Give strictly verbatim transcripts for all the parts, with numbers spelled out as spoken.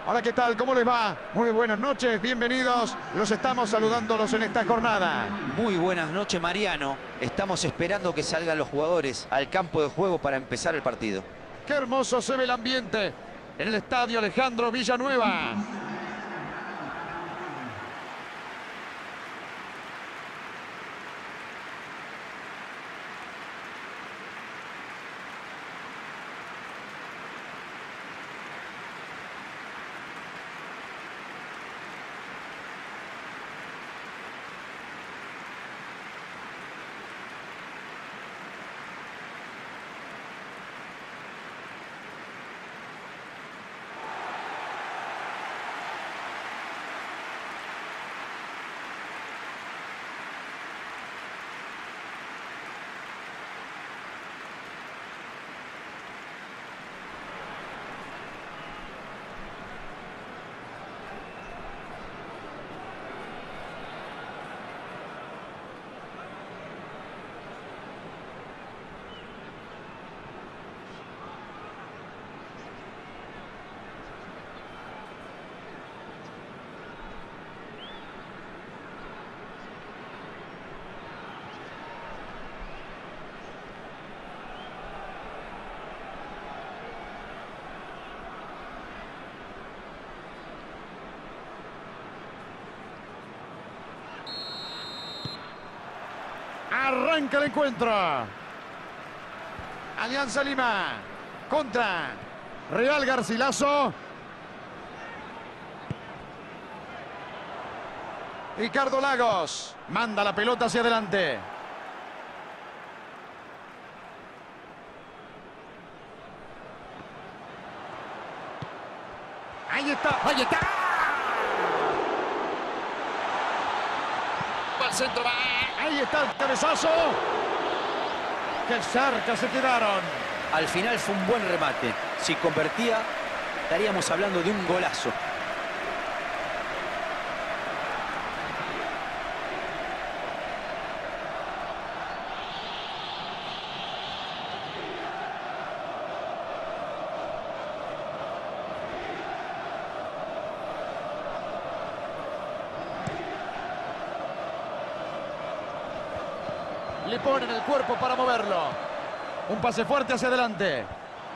Hola, ¿qué tal? ¿Cómo les va? Muy buenas noches, bienvenidos. Los estamos saludándolos en esta jornada. Muy buenas noches, Mariano. Estamos esperando que salgan los jugadores al campo de juego para empezar el partido. Qué hermoso se ve el ambiente en el estadio Alejandro Villanueva. Arranca el encuentro. Alianza Lima contra Real Garcilaso. Ricardo Lagos manda la pelota hacia adelante. Ahí está, ahí está. Va al centro, va. Ahí está el cabezazo. ¡Qué cerca se quedaron! Al final fue un buen remate. Si convertía, estaríamos hablando de un golazo. Le ponen el cuerpo para moverlo. Un pase fuerte hacia adelante.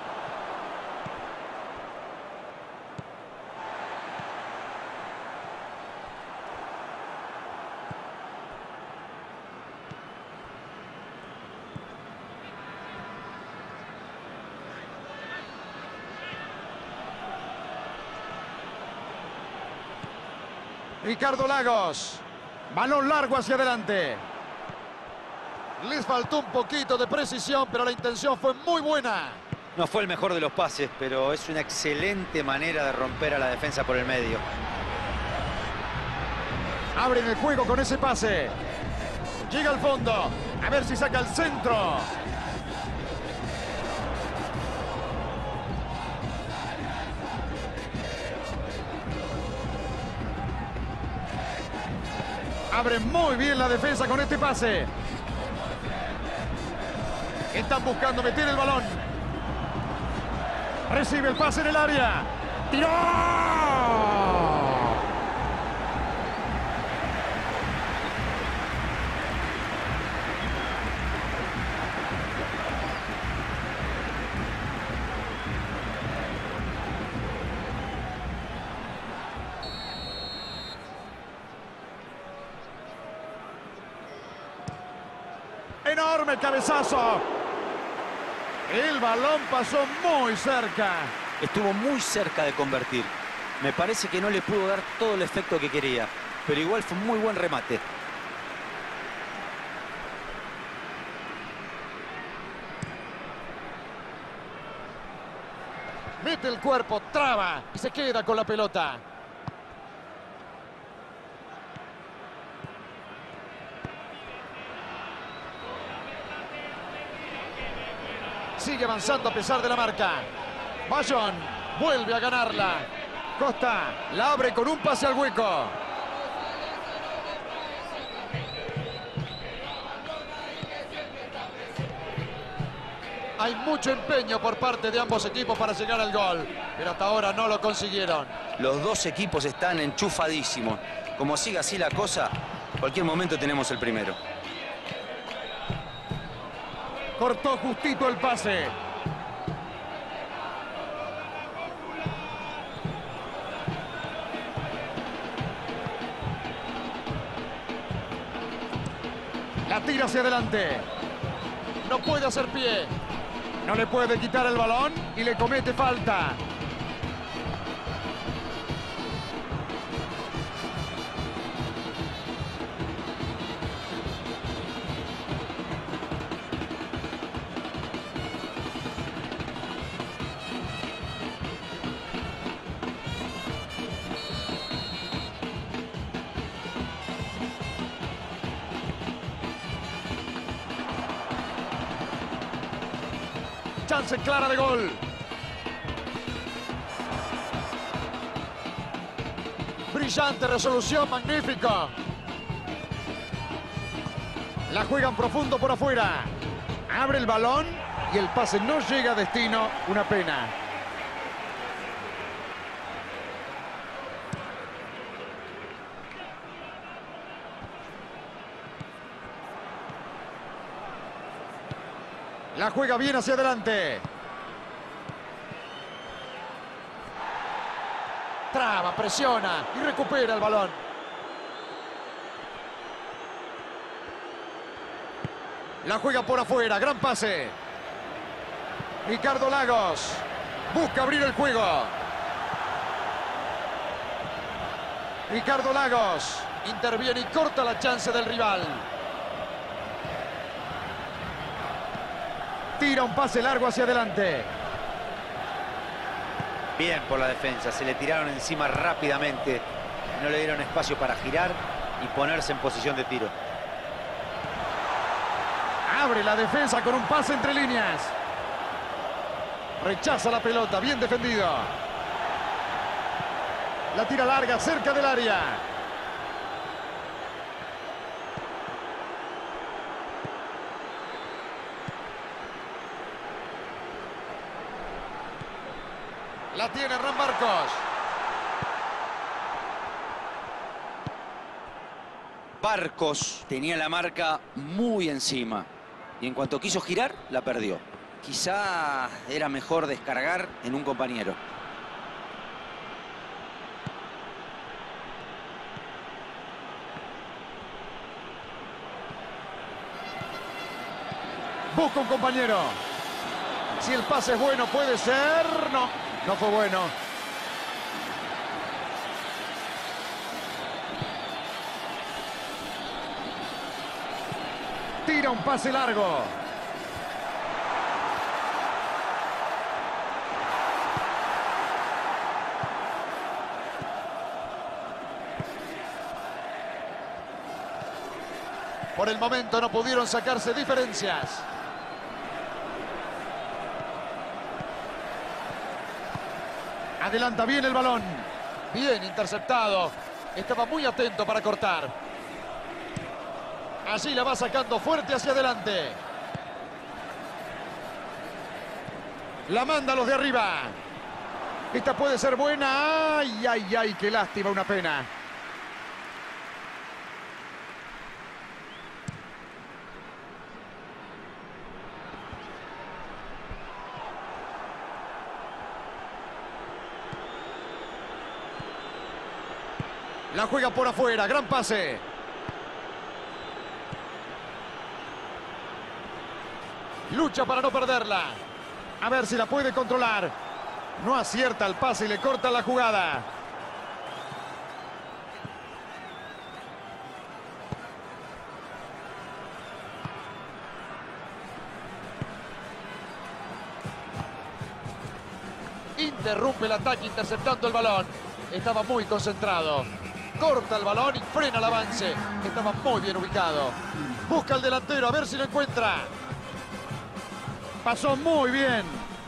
Ricardo Lagos. Balón largo hacia adelante. Les faltó un poquito de precisión, pero la intención fue muy buena. No fue el mejor de los pases, pero es una excelente manera de romper a la defensa por el medio. Abren el juego con ese pase. Llega al fondo. A ver si saca el centro. Abren muy bien la defensa con este pase. Están buscando meter el balón. Recibe el pase en el área. ¡Tiró! Enorme cabezazo. El balón pasó muy cerca. Estuvo muy cerca de convertir. Me parece que no le pudo dar todo el efecto que quería, pero igual fue un muy buen remate. Mete el cuerpo, traba y se queda con la pelota. Sigue avanzando a pesar de la marca. Bayón vuelve a ganarla. Costa la abre con un pase al hueco. Hay mucho empeño por parte de ambos equipos para llegar al gol, pero hasta ahora no lo consiguieron. Los dos equipos están enchufadísimos. Como siga así la cosa, en cualquier momento tenemos el primero. Cortó justito el pase. La tira hacia adelante. No puede hacer pie. No le puede quitar el balón y le comete falta. Chance clara de gol. Brillante resolución, magnífico. La juegan profundo por afuera. Abre el balón y el pase no llega a destino. Una pena. La juega bien hacia adelante. Traba, presiona y recupera el balón. La juega por afuera, gran pase. Ricardo Lagos busca abrir el juego. Ricardo Lagos interviene y corta la chance del rival. Tira un pase largo hacia adelante. Bien por la defensa, se le tiraron encima rápidamente. No le dieron espacio para girar y ponerse en posición de tiro. Abre la defensa con un pase entre líneas. Rechaza la pelota, bien defendido. La tira larga cerca del área. La tiene Hernán Barcos. Barcos tenía la marca muy encima. Y en cuanto quiso girar, la perdió. Quizá era mejor descargar en un compañero. Busca un compañero. Si el pase es bueno, puede ser. No, no fue bueno. Tira un pase largo. Por el momento no pudieron sacarse diferencias. Adelanta bien el balón. Bien interceptado. Estaba muy atento para cortar. Allí la va sacando fuerte hacia adelante. La manda a los de arriba. Esta puede ser buena. Ay, ay, ay, qué lástima, una pena. La juega por afuera, gran pase. Lucha para no perderla. A ver si la puede controlar. No acierta el pase y le corta la jugada. Interrumpe el ataque interceptando el balón. Estaba muy concentrado. Corta el balón y frena el avance. Estaba muy bien ubicado. Busca al delantero a ver si lo encuentra. Pasó muy bien.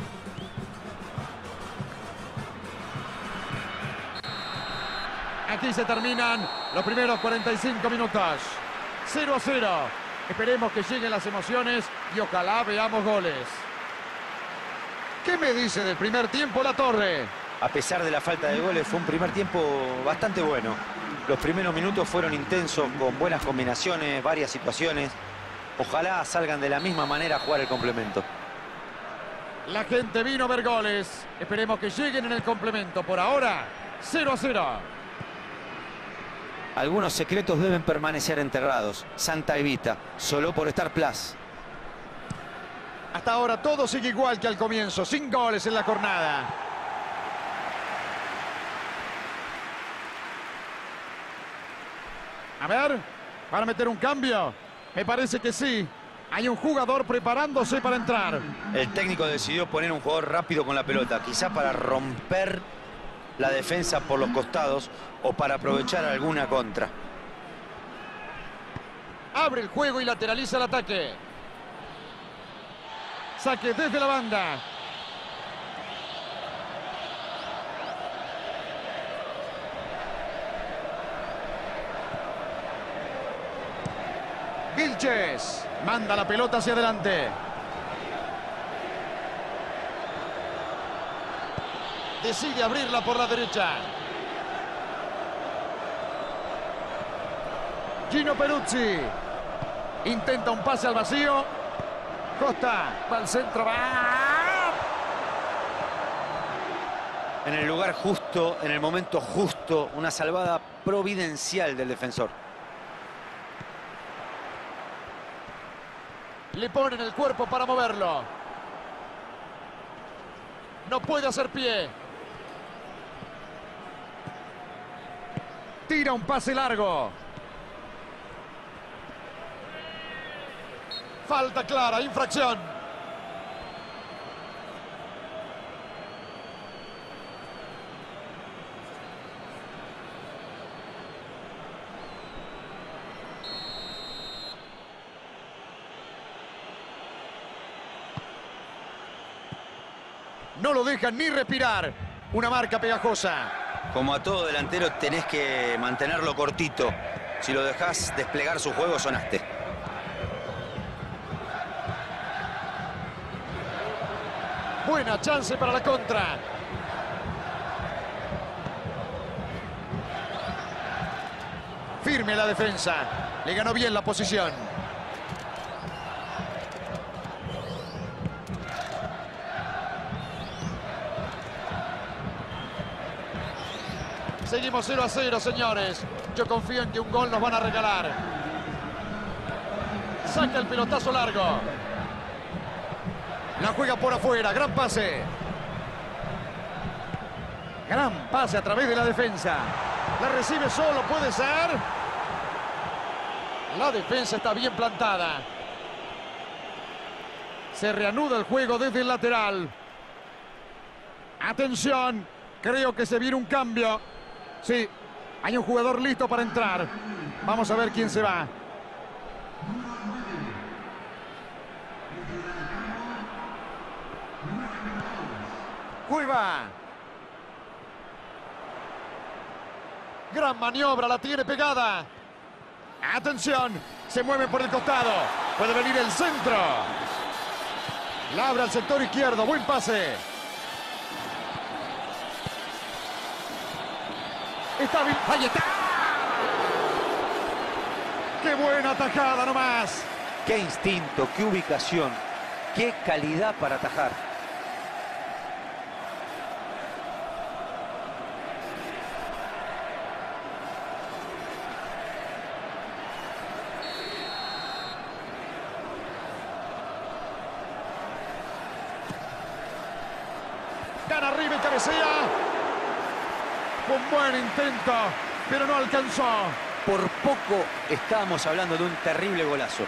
Aquí se terminan los primeros cuarenta y cinco minutos. cero a cero. Esperemos que lleguen las emociones y ojalá veamos goles. ¿Qué me dice del primer tiempo La Torre? A pesar de la falta de goles, fue un primer tiempo bastante bueno. Los primeros minutos fueron intensos, con buenas combinaciones, varias situaciones. Ojalá salgan de la misma manera a jugar el complemento. La gente vino a ver goles. Esperemos que lleguen en el complemento. Por ahora, cero a cero. Algunos secretos deben permanecer enterrados. Santa Evita, solo por estar plus. Hasta ahora todo sigue igual que al comienzo, sin goles en la jornada. A ver, ¿van a meter un cambio? Me parece que sí. Hay un jugador preparándose para entrar. El técnico decidió poner un jugador rápido con la pelota, quizá para romper la defensa por los costados o para aprovechar alguna contra. Abre el juego y lateraliza el ataque. Saque desde la banda. Vilches manda la pelota hacia adelante. Decide abrirla por la derecha. Gino Peruzzi intenta un pase al vacío. Costa va al centro, va. En el lugar justo, en el momento justo, una salvada providencial del defensor. Le ponen el cuerpo para moverlo. No puede hacer pie. Tira un pase largo. Falta clara, infracción. No lo dejan ni respirar. Una marca pegajosa. Como a todo delantero tenés que mantenerlo cortito. Si lo dejás desplegar su juego, sonaste. Buena chance para la contra. Firme la defensa. Le ganó bien la posición. Seguimos cero a cero, señores. Yo confío en que un gol nos van a regalar. Saca el pelotazo largo. La juega por afuera. Gran pase. Gran pase a través de la defensa. La recibe solo, puede ser. La defensa está bien plantada. Se reanuda el juego desde el lateral. Atención. Creo que se viene un cambio. Sí, hay un jugador listo para entrar. Vamos a ver quién se va. Cueva. Gran maniobra, la tiene pegada. Atención, se mueve por el costado. Puede venir el centro. La abre al sector izquierdo, buen pase. Está bien, ahí está. ¡Qué buena atajada nomás! ¡Qué instinto, qué ubicación, qué calidad para atajar! Gana arriba y cabecea. Un buen intento, pero no alcanzó. Por poco estábamos hablando de un terrible golazo.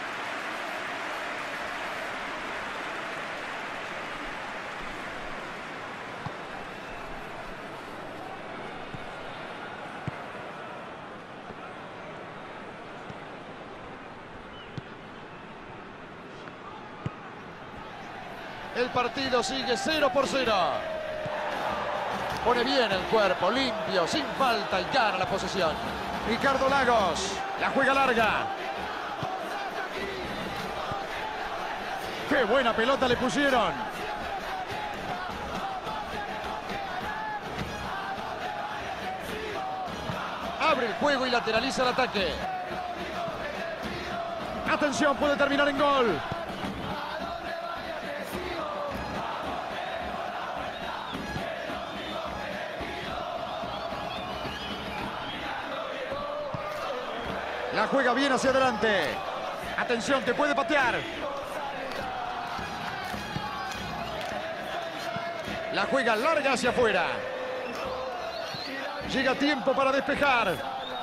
El partido sigue cero por cero. Pone bien el cuerpo, limpio, sin falta y gana la posesión. Ricardo Lagos, la juega larga. ¡Qué buena pelota le pusieron! Abre el juego y lateraliza el ataque. Atención, puede terminar en gol. La juega bien hacia adelante. Atención, que puede patear. La juega larga hacia afuera. Llega tiempo para despejar.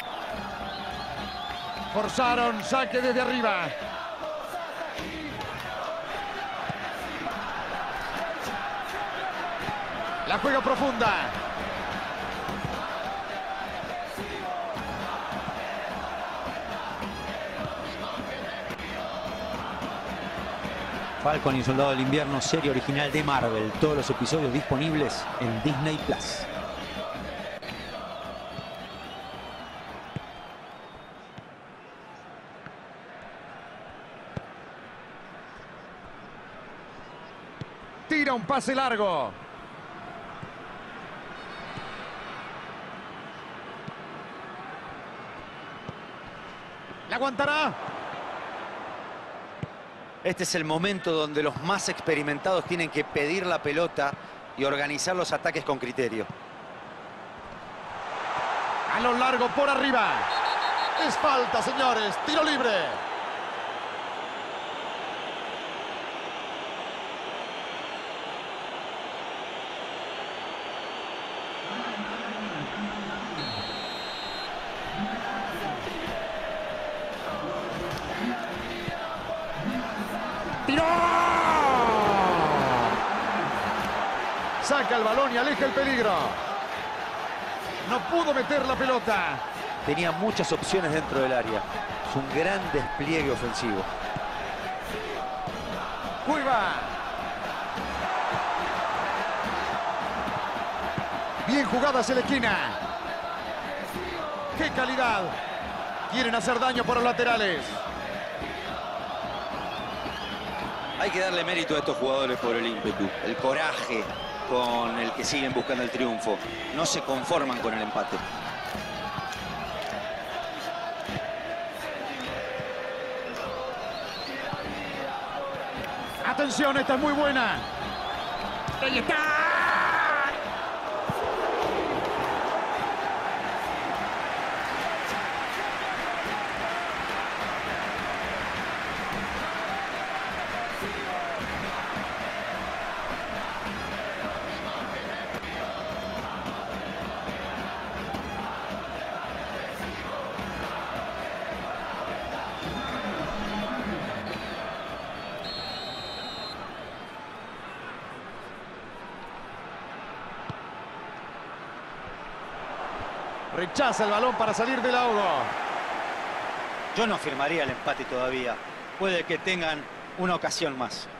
Forzaron, saque desde arriba. La juega profunda. Falcon y Soldado del Invierno, serie original de Marvel. Todos los episodios disponibles en Disney Plus. Tira un pase largo. ¿La aguantará? Este es el momento donde los más experimentados tienen que pedir la pelota y organizar los ataques con criterio. A lo largo por arriba. Es falta, señores. Tiro libre. ¡Tiró! Saca el balón y aleja el peligro. No pudo meter la pelota. Tenía muchas opciones dentro del área. Es un gran despliegue ofensivo. Cueva. Bien jugada hacia la esquina. ¡Qué calidad! Quieren hacer daño por los laterales. Hay que darle mérito a estos jugadores por el ímpetu, el coraje con el que siguen buscando el triunfo. No se conforman con el empate. Atención, esta es muy buena. ¡Ahí está! Rechaza el balón para salir del ahogo. Yo no firmaría el empate todavía. Puede que tengan una ocasión más.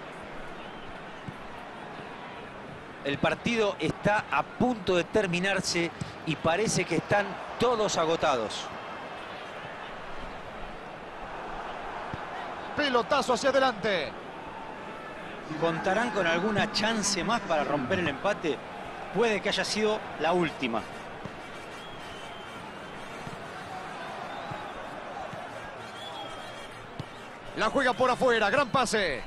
El partido está a punto de terminarse y parece que están todos agotados. Pelotazo hacia adelante. ¿Contarán con alguna chance más para romper el empate? Puede que haya sido la última. La juega por afuera, gran pase.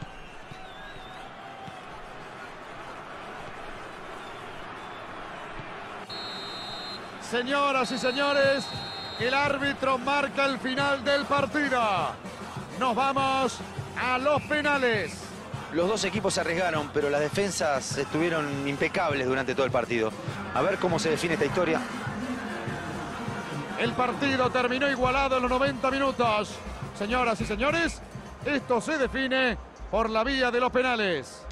Señoras y señores, el árbitro marca el final del partido. Nos vamos a los penales. Los dos equipos se arriesgaron, pero las defensas estuvieron impecables durante todo el partido. A ver cómo se define esta historia. El partido terminó igualado en los noventa minutos. Señoras y señores, esto se define por la vía de los penales.